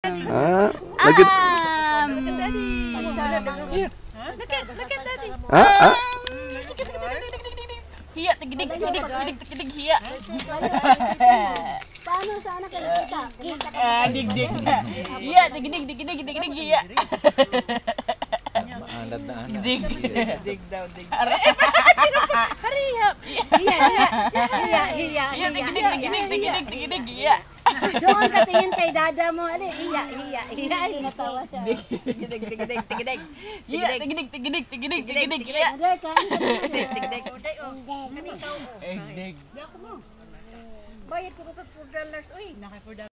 Look at Daddy. Look at Daddy. Hiya, tigidig, hiya. Paano sana kita? Digdig. Hiya, tigidig, hiya. Maalat na anak. Dig. Dig daw, dig. Hurry up. Hiya. Tigidig, hiya. Doon ka tingin kay dada mo. Ali, hiya. Natawa siya. Tigidig. Hiya, tigidig, hiya. Ada kan? Kasi tigidig. Dig. Bayad ko $4. Uy.